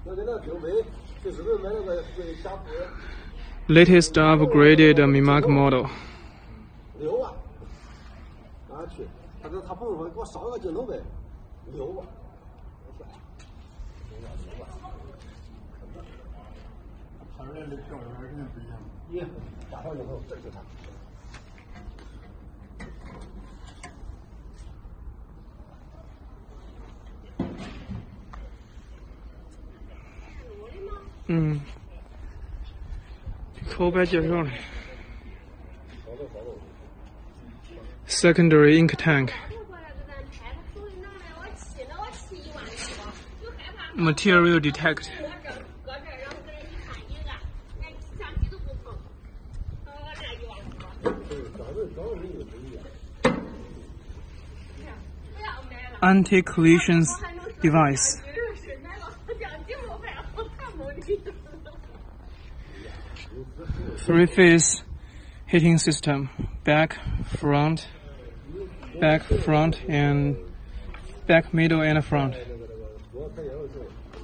Latest upgraded Mimac model. 留吧，拿去，他不是说给我烧个镜头呗，留吧。他这的漂亮肯定不一样。耶，大小镜头，这是他。 口碑介绍的。Secondary ink tank. Material detect. Anti-collision device. 3-phase heating system. Back, front, and back, middle, and front.